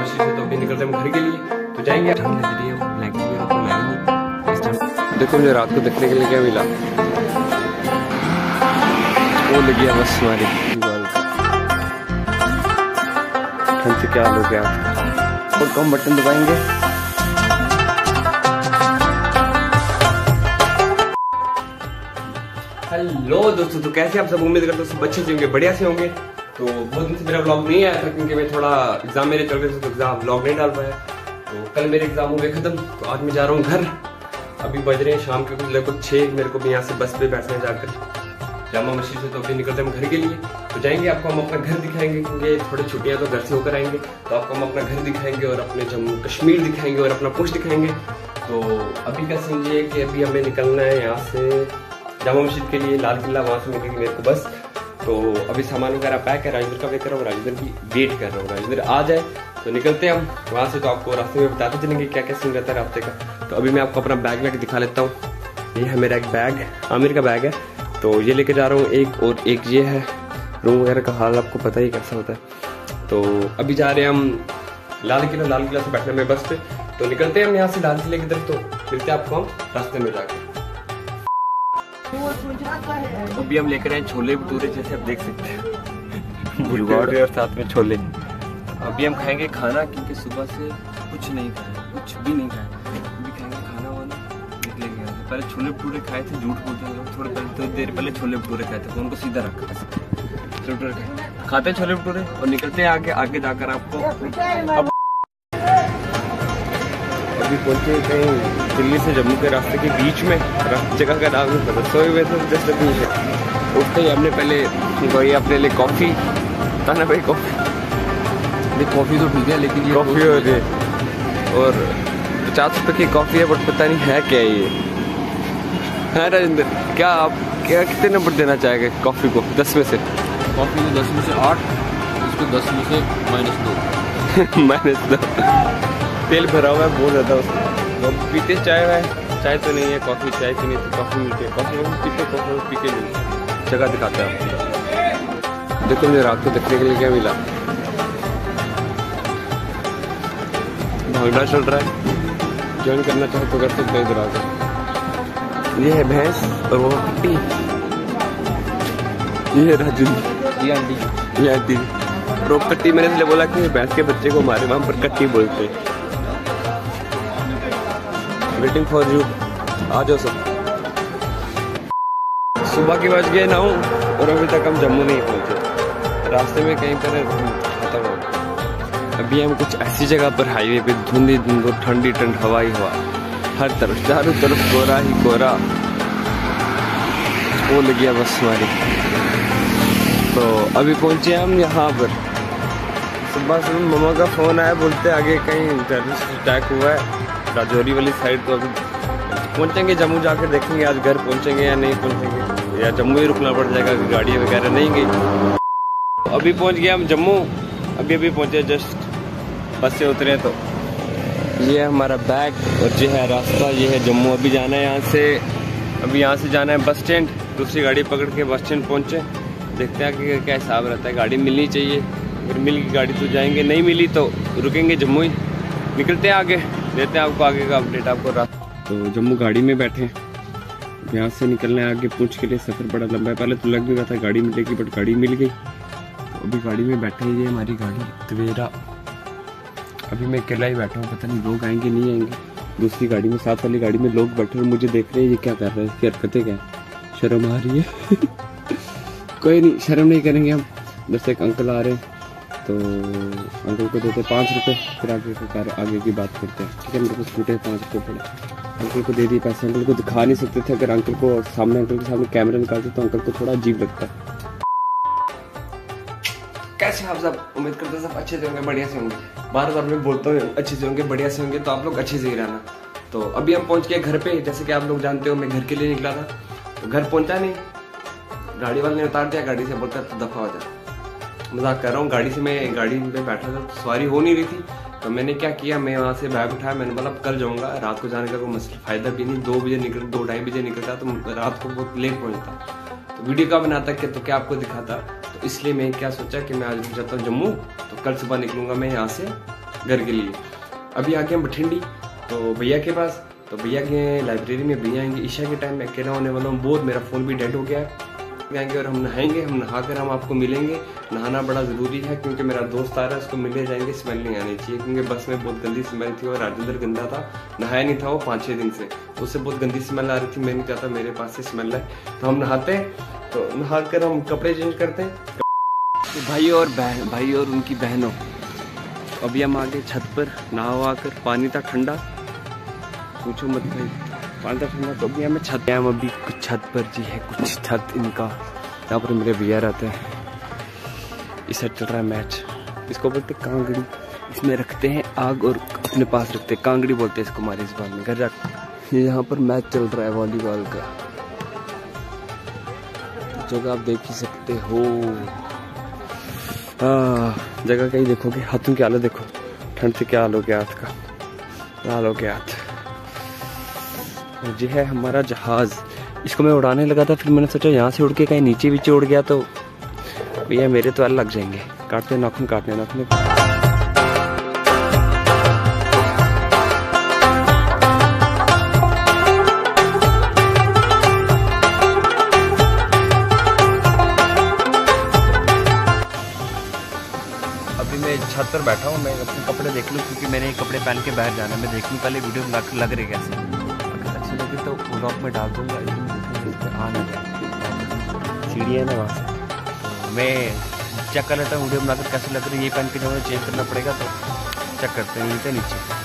Machine से, तो अभी निकलते हैं हम घर के लिए। तो जाएंगे देखो मुझे रात को देखने के लिए क्या मिला, वो लग गया बस हमारी ठंड से क्या हाल हो गया। और कम बटन दबाएंगे। हेलो दोस्तों, तो कैसे आप सब? उम्मीद करते हो सब अच्छे से होंगे, बढ़िया से होंगे। तो बहुत दिन से मेरा व्लॉग नहीं आया था क्योंकि मैं थोड़ा एग्जाम मेरे चल रहे थे, तो एग्जाम व्लॉग नहीं डाल पाया। तो कल मेरे एग्जाम हो गए खत्म, तो आज मैं जा रहा हूँ घर। अभी बज रहे हैं शाम के कुछ लगभग 6। मेरे को भी यहाँ से बस पे बैठना जाकर जामा मस्जिद से, तो अभी निकलते हैं हम घर के लिए। तो जाएंगे, आपको हम अपना घर दिखाएंगे क्योंकि थोड़ी छुट्टियां तो घर से होकर आएंगे, तो आपको हम अपना घर दिखाएंगे और अपने जम्मू कश्मीर दिखाएंगे और अपना पोस्ट दिखाएंगे। तो अभी का सीन ये है कि अभी हमें निकलना है यहाँ से जामा मस्जिद के लिए, लाल किला, वहाँ से मिलेगी मेरे को बस। तो अभी सामान वगैरह पैक है, राजेंद्र का वेट कर रहा हूँ, राजेंद्र की वेट कर रहा हूँ, राजेंद्र आ जाए तो निकलते हैं हम वहाँ से। तो आपको रास्ते में बताते चलेंगे क्या क्या सीन रहता है रास्ते का। तो अभी मैं आपको अपना बैग वैग दिखा लेता हूँ। ये है मेरा एक बैग, आमिर का बैग है, तो ये लेके जा रहा हूँ एक, और एक ये है। रूम वगैरह का हाल आपको पता ही कैसा होता है। तो अभी जा रहे हैं हम लाल किला से बैठने में बस पे। तो निकलते हैं हम यहाँ से लाल किले की तरफ, तो मिलते हैं आपको हम रास्ते में जाकर। अभी हम लेकर आए छोले भटूरे, जैसे आप देख सकते हैं, भटूरे और साथ में छोले। अभी हम खाएंगे खाना क्योंकि सुबह से कुछ नहीं खाया, कुछ भी नहीं खाया। अभी खाएंगे खाना वाना, निकले गए। पहले छोले भटूरे खाए थे, झूठ बोलते हैं, थोड़ी देर पहले छोले भटूरे खाए थे, फोन को सीधा रखा, छोले भटूरे खाते हैं छोले भटूरे और निकलते हैं आगे जाकर आपको। अभी पहुंचे कहीं दिल्ली से जम्मू के रास्ते के बीच में, जगह का नाम नहीं पता, सोए हुए थे जस्ट अभी है। उठते ही हमने पहले भाई अपने लिए कॉफ़ी था ना भाई, कॉफ़ी तो ठीक है, लेकिन ये कॉफ़ी और 50 रुपये की कॉफ़ी है, बट पता नहीं है क्या ये है। राजेंद्र, क्या आप कितने नंबर देना चाहेंगे कॉफ़ी को 10 में से? कॉफ़ी को 10 में से 8, इसको 10 में से -2। -2 तेल भरा हुआ है बहुत ज़्यादा उसमें। तो पीते चाय है, चाय तो नहीं है, कॉफ़ी चाय पीनी थी, कॉफ़ी मिलती है, कॉफ़ी पीते, कॉफ़ी पी के मिलती। जगह दिखाता है आपको। देखो मुझे रात को देखने के लिए क्या मिला, भांगड़ा चल रहा है। ज्वाइन करना चाहे तो कर सकते हैं इधर आकर। ये है भैंस और वो कट्टी, ये है राजू, ये आंटी। रोक कट्टी मैंने इसलिए बोला कि भैंस के बच्चे को हमारे वहाँ पर कट्टी बोलते हैं। वेटिंग फॉर यू, आ जाओ सब। सुबह के बज गए 9 और अभी तक हम जम्मू नहीं पहुंचे, रास्ते में कहीं पर खत्म हो। अभी हम कुछ ऐसी जगह पर हाईवे पे धुंधी धुंध, ठंडी ठंड, हवा ही हवा, हर तरफ चारों तरफ कोहरा ही कोहरा, वो लग गया बस हमारी। तो अभी पहुंचे हम यहाँ पर। सुबह से मम्मा का फोन आया, बोलते आगे कहीं टेररिस्ट अटैक हुआ है राजौरी वाली साइड। तो अभी पहुंचेंगे जम्मू, जाकर देखेंगे आज घर पहुंचेंगे या नहीं पहुंचेंगे, या जम्मू ही रुकना पड़ जाएगा, गाड़ी वगैरह नहीं गई। अभी पहुंच गए हम जम्मू, अभी पहुंचे, जस्ट बस से उतरे। तो ये है हमारा बैग और ये है रास्ता, ये है जम्मू। अभी जाना है यहाँ से, अभी यहाँ से जाना है बस स्टैंड, दूसरी गाड़ी पकड़ के बस स्टैंड पहुँचे। देखते हैं कि क्या हिसाब रहता है, गाड़ी मिलनी चाहिए, अगर मिल गई गाड़ी तो जाएंगे, नहीं मिली तो रुकेंगे जम्मू ही। निकलते हैं आगे, देते हैं आपको आगे का अपडेट आपको। तो जम्मू गाड़ी में बैठे, यहाँ से निकलना है आगे पूंछ के लिए। सफ़र बड़ा लंबा है, पहले तो लग भी रहा था गाड़ी मिलेगी, बट गाड़ी मिल गई। तो अभी गाड़ी में बैठे, ये हमारी गाड़ी तवेरा। अभी मैं अकेला ही बैठा हूँ, पता नहीं लोग आएंगे नहीं आएंगे। दूसरी गाड़ी में, साथ वाली गाड़ी में लोग बैठे और मुझे देख रहे हैं, ये क्या कर रहे हैं, इसकी हरकतें क्या है, शर्म आ रही है। कोई नहीं, शर्म नहीं करेंगे हम। जैसे एक अंकल आ रहे हैं, तो अंकल को देते 5 रुपये, फिर आगे की बात करते हैं। ठीक है, मेरे को स्कूटर 5 रुपये पड़े, अंकल को दे दिए पैसे। अंकल को दिखा नहीं सकते थे, अगर अंकल को सामने, अंकल के सामने कैमरा निकालते तो अंकल को थोड़ा अजीब लगता है। कैसे आप सब? उम्मीद करते हैं सब अच्छे से होंगे, बढ़िया से होंगे। बार बार मैं बोलता हूँ अच्छे से होंगे, बढ़िया से होंगे, तो आप लोग अच्छे से ही रहना। तो अभी हम पहुंच गए घर पे, जैसे कि आप लोग जानते हो मैं घर के लिए निकला था, तो घर पहुंचा नहीं, गाड़ी वाले ने उतार दिया गाड़ी से, बोलता तो दफा हो जाए। मजाक कर रहा हूँ, गाड़ी में बैठा था, तो सवारी हो नहीं रही थी। तो मैंने क्या किया, मैं वहाँ से बैग उठाया, मैंने बोला कल जाऊँगा, रात को जाने का कोई मसला फायदा भी नहीं। 2 बजे निकल, 2-2:30 बजे निकलता तो रात को बहुत लेट पहुँचता, तो वीडियो का बनाता कि तो क्या आपको दिखाता। तो इसलिए मैं क्या सोचा कि मैं आज जाता हूँ जम्मू, तो कल सुबह निकलूंगा मैं यहाँ से घर के लिए। अभी आ गए हम बठिंडी तो भैया के पास, तो भैया के लाइब्रेरी में भैया आएंगे ईशा के टाइम में, अकेला होने वाला हूँ बहुत, मेरा फ़ोन भी डेड हो गया है। आएंगे और हम नहाएंगे, हम नहाकर हम आपको मिलेंगे। नहाना बड़ा ज़रूरी है क्योंकि मेरा दोस्त आ रहा है, उसको मिले जाएंगे, स्मेल नहीं आनी चाहिए क्योंकि बस में बहुत गंदी स्मेल थी और राजेंद्र गंदा था, नहाया नहीं था वो 5-6 दिन से, उससे बहुत गंदी स्मेल आ रही थी। मैं नहीं चाहता मेरे पास से स्मेल आए, तो हम नहाते हैं। तो नहाकर हम कपड़े चेंज करते हैं। तो भाई और उनकी बहनों, अभी हम आगे छत पर नहा कर, पानी था ठंडा, पूछो मत भाई, पानी था ठंडा। तो अभी हमें छत, हम अभी कुछ छत पर जी है, कुछ छत इनका, यहाँ पर मेरे भैया रहते हैं। इस साइड चल रहा है मैच, इसको बोलते कांगड़ी, इसमें रखते हैं आग और अपने पास रखते हैं, कांगड़ी बोलते हैं इसको हमारे इस बार में घर जाकर। यहाँ पर मैच चल रहा है वॉलीबॉल का, जगह आप देख ही सकते हो। जगह कहीं देखोगे, हाथों की हालत देखो, ठंड से क्या हाल हो गया हाथ का, हाल हो गया हाथ। ये है हमारा जहाज, इसको मैं उड़ाने लगा था, फिर मैंने सोचा यहाँ से उड़ के कहीं नीचे भी उड़ गया तो भैया मेरे तो लग जाएंगे, काटते नाखून, काटने नाखून। अभी मैं छत पर बैठा हूँ, मैं अपने कपड़े देख लूँ क्योंकि मैंने कपड़े पहन के बाहर जाना है। मैं देख लूँ पहले वीडियो लग रही कैसे, अगर अच्छी लगी तो ब्लॉग में डाल दूँगा। आना सीढ़ी है ना वहाँ से, तो मैं चेक कर लेता हूँ वीडियो बनाकर कैसे लग रही है। ये पहन के जो चेंज करना पड़ेगा, तो चेक करते हैं नीचे।